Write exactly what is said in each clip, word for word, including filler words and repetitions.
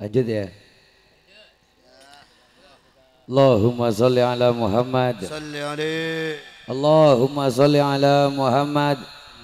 Lanjut ya. Allahumma sholli ala Muhammad. Sholli alaihi. Allahumma sholli ala Muhammad.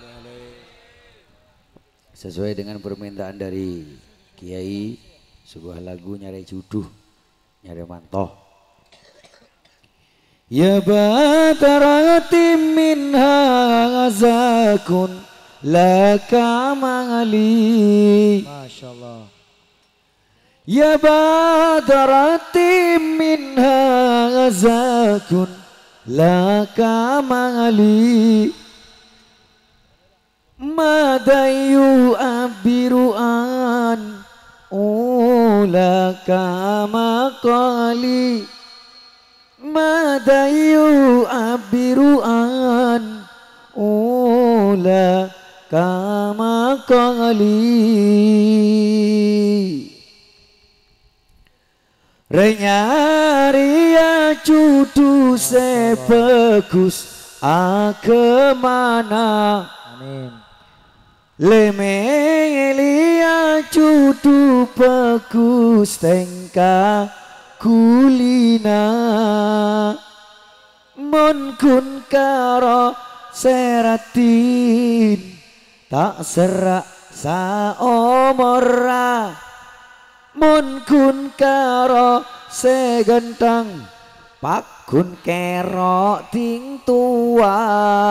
Sesuai dengan permintaan dari Kiai, sebuah lagu nyari juduh, nyari mantoh. Ya batarati minha azakun laka mangali. Masya Allah. Ya badarati minha azakun laka mangali. Madayu abiruan ulaka maqali. Madayu abiruan ulaka maqali. Renyaria cudu sebagus akemana. Amin. Lemelia cudu bagus tengka kulina. Mon kun karo seratin tak serak saomora. Mun kun karo segentang pak kun kerok ting tua.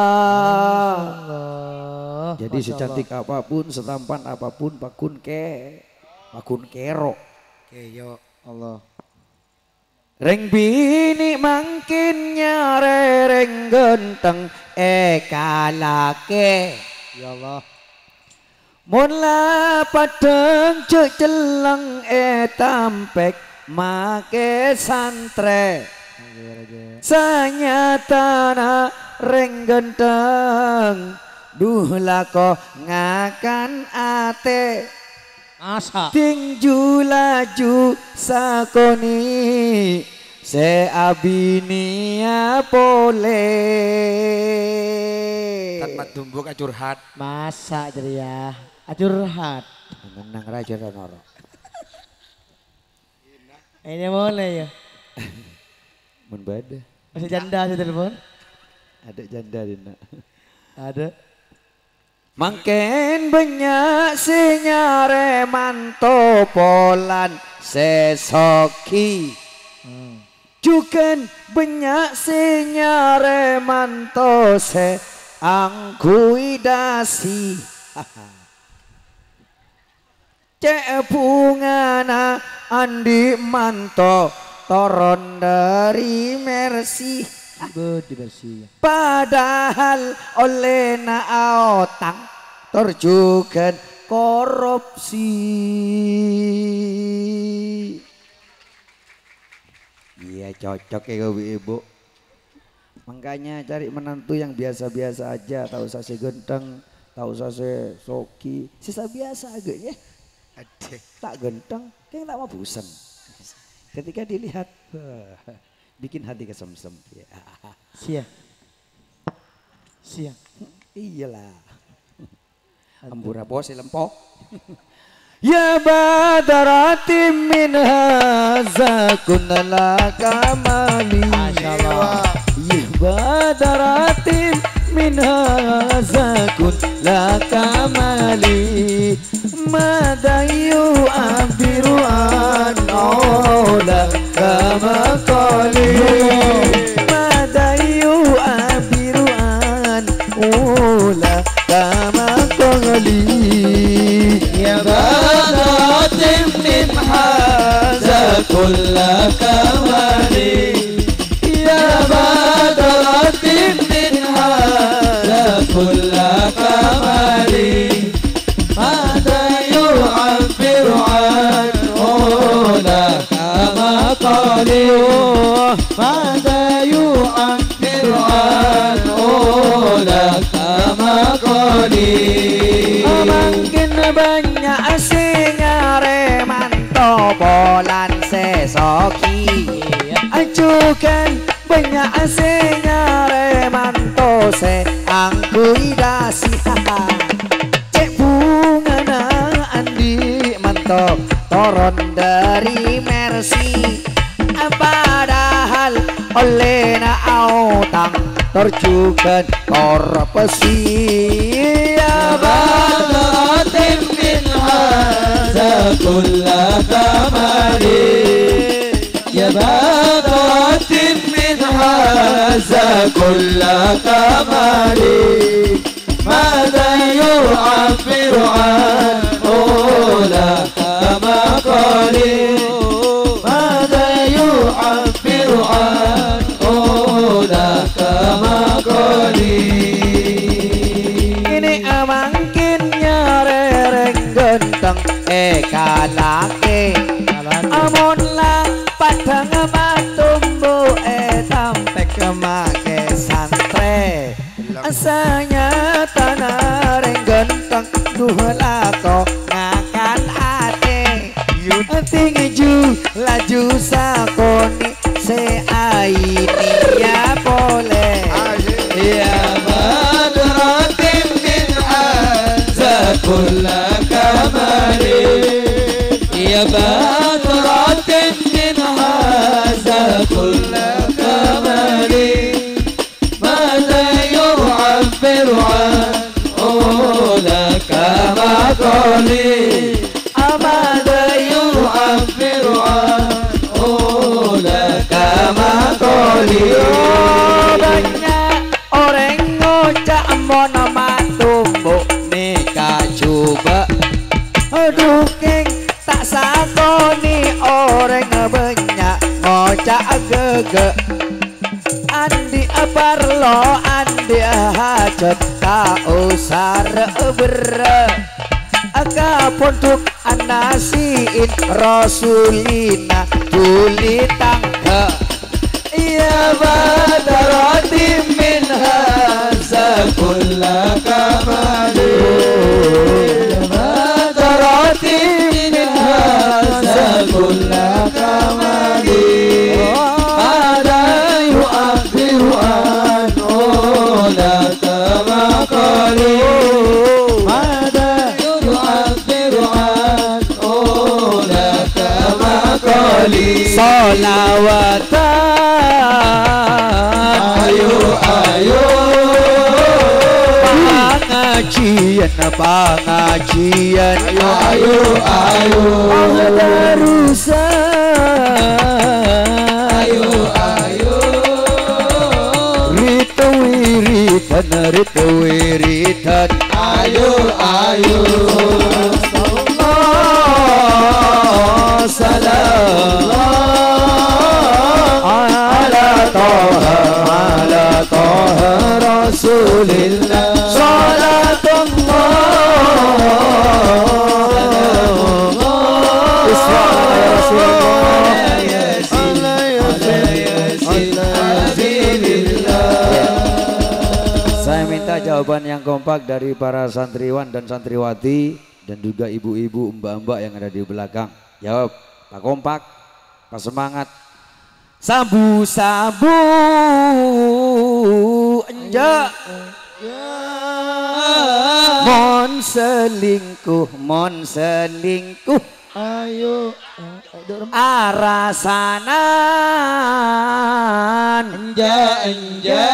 Jadi secantik apapun, setampan apapun, pak kun ke pak kun kerok Keyo Allah. Reng bini mangkin nyare reng genteng eka lake. Ya Allah. Mun la padeng cek celeng e tampek make santre. Sanyatana reng genteng duh lako ngakan ate. Asa. Tinju laju sakoni se abinia pole. Kat mat dumbuk curhat. Masa jadi ya. Acurhat. Menang raja Ranoro. Ini boleh ya. Mun bada. Masih janda sih telepon. Ada janda dina. Ada. Mangken banyak sinyare manto polan sesoki. Hmm. Juken banyak sinyare manto se angkuidasi. Cek bungana andi manto toron dari mersi. Berdiversi. Padahal oleh naotang terjugan korupsi. Iya cocok ya ibu. Makanya cari menantu yang biasa-biasa aja, tahu sase genteng, tahu sase soki, sisa biasa agaknya. Adek. Tak genteng, kayak tak mau bosan. Ketika dilihat, bikin hati kesemsem. Ya. Sia. Sia. Iyalah. Ambura bose lempok. Ya badarati min haza kunala kamali. Masyaallah. Ya badarati min haza kunala kamali. Madayu abiru an ola kama kali. Madayu abiru an ola kama kali. Ya badatim min haza kulla kamali. Ya badatim min haza kulla kamali. Mada yu'abbiru an ola kama qali. Mada yu'abbiru an ola kama qali. Makin banyak sinyare manto polan sesoki. Ajukan banyak sinyare manto se angkuidasi. Cek bunga na andi manto tor turun dari Mercy, padahal oleh na autang terjukan korupsi. Ya badaratin min hadza kulla kamali, ya badaratin min hadza kulla kamali, ماذا يعبر عن أولى كما قالي، ماذا يعبر عن أولى كما قالي. Ini amangkin nyarereng genteng eka laki, amun lang padang matumbu etampe kemake santre. Asanya tanareng genteng duh lako ngakan ate, tinggi ju laju sakoni se aini ya boleh. يا بدرة من هذا كل كمال، يا بدرة من هذا كل كمال، ماذا يعبر عن أولك مقالي، ماذا يعبر عن أولك مقالي. Banyak orang ngocak mon matumbu nika coba dukeng tak sakoni orang banyak ngocak gege. Andi parlo andi hajat tak usah rebere, akapun tuk anasiin rasulina tuli tangga. يا بدرة من هذا كل كمال، يا بدرة من هذا كل كمال، ماذا يعبر عن أولك مقالي، ماذا يعبر عن أولك مقالي. Salawat ayo ayo pengajian pengajian ayo ayo terusan ayo ayo ritu wiridan ritu wiridan ayo ayo Allah salam ala toha ala toha rasulillah salatullah Saya minta jawaban yang kompak dari para santriwan dan santriwati dan juga ibu-ibu, mbak-mbak yang ada di belakang. Jawab, Pak kompak, Pak semangat. Sabu-sabu enjak mon selingkuh, mon selingkuh ayo arasanan enja enja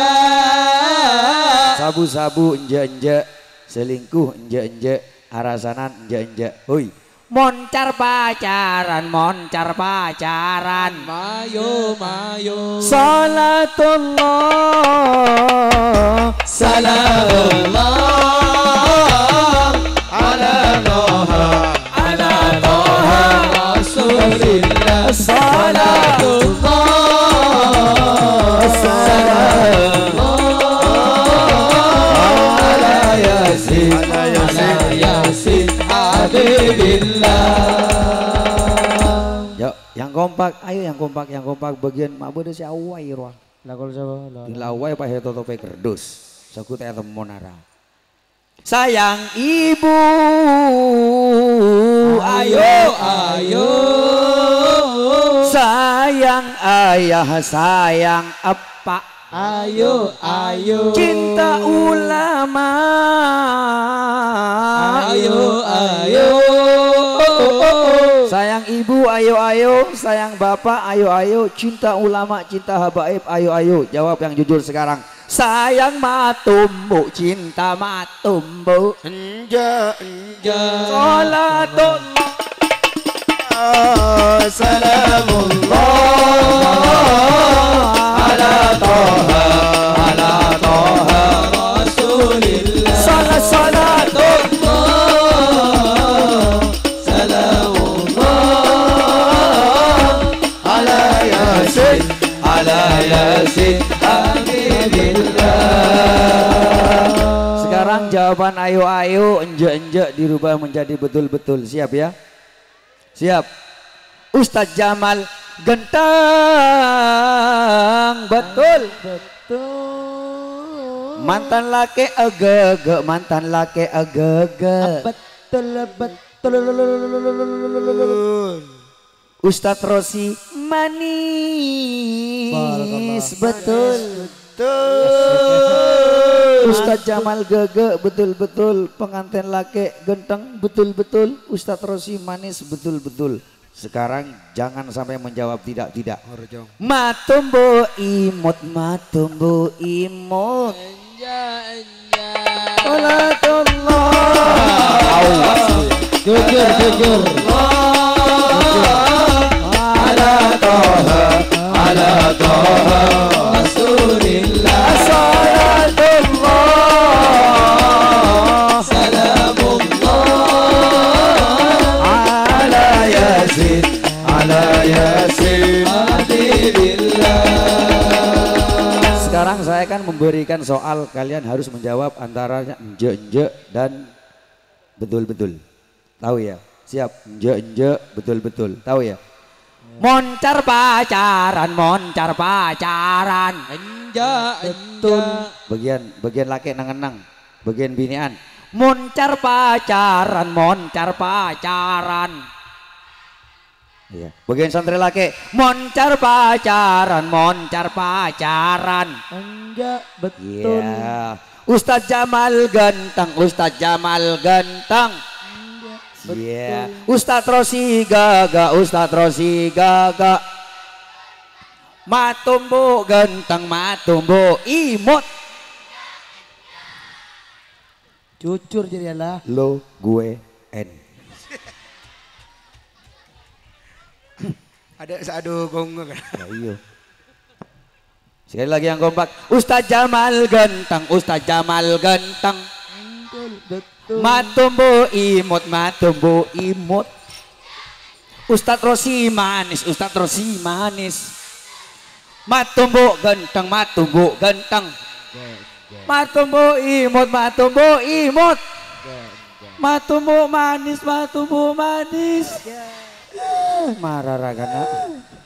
sabu-sabu enja-enja selingkuh enja-enja arasanan enja-enja. Hoi moncar pacaran, moncar pacaran, mayo mayo salatullah salamullah ala toha ala toha rasulillah salatullah salamullah ala yasin ala yasin habibillah. Yuk, yang kompak, ayo yang kompak, yang kompak bagian mak bodo si awai ruang. Lah kalau siapa? Di lawai pakai totope kerdus. Sakut ya temonara. Sayang ibu, ayo ayo. Sayang ayah, sayang apa? Ayo ayo. Cinta ulama. Ayo ayo. Sayang ibu ayo ayo, sayang bapak ayo ayo, cinta ulama cinta habaib ayo ayo. Jawab yang jujur sekarang. Sayang matumbu, cinta matumbu. Enja enja. Salatullah Salamullah ala toha ala toha Rasulillah. salat salatullah ala yasin ala yasin habibillah. Sekarang jawaban ayo ayo enje enje dirubah menjadi betul betul. Siap ya? Siap. Ustadz Jamal genteng betul. Betul. Mantan laki agak mantan laki agak. Betul betul. Ustadz Rosi manis betul. Ustadz Jamal gege betul-betul. Pengantin laki genteng betul-betul. Ustadz Rosi manis betul-betul. Sekarang jangan sampai menjawab tidak-tidak. Orjong. Matumbo imut, matumbo imut. Anja anja. Salatullah. Jujur jujur. Ala toha, ala toha Rasulillah. Salatullah. Salamullah. Ala yasin, ala yasin. Habibillah. Sekarang saya akan memberikan soal, kalian harus menjawab antaranya enje-enje dan betul-betul. Tahu ya? Siap, enje-enje betul-betul. Tahu ya? Moncar pacaran, moncar pacaran. Anja anja. Bagian bagian laki nangenang, bagian binian. Moncar pacaran, moncar pacaran. Iya. Bagian santri laki, moncar pacaran, moncar pacaran. Anja betul. Iya. Ustadz Jamal ganteng, Ustadz Jamal ganteng. Iya. Ustadz Rosi gaga, Ustadz Rosi gaga. Matumbu ganteng, matumbu imut. Jujur jadi lah. Lo gue N. Ada satu gong kan. Ya, iya. Sekali lagi yang kompak. Ustadz Jamal ganteng, Ustadz Jamal ganteng. Betul betul. Matumbu imut, matumbu imut. Ustadz Rosi manis, Ustadz Rosi manis. Matumbu ganteng, matumbu ganteng. Matumbu imut, matumbu imut. Matumbu manis, matumbu manis. Marah ragana.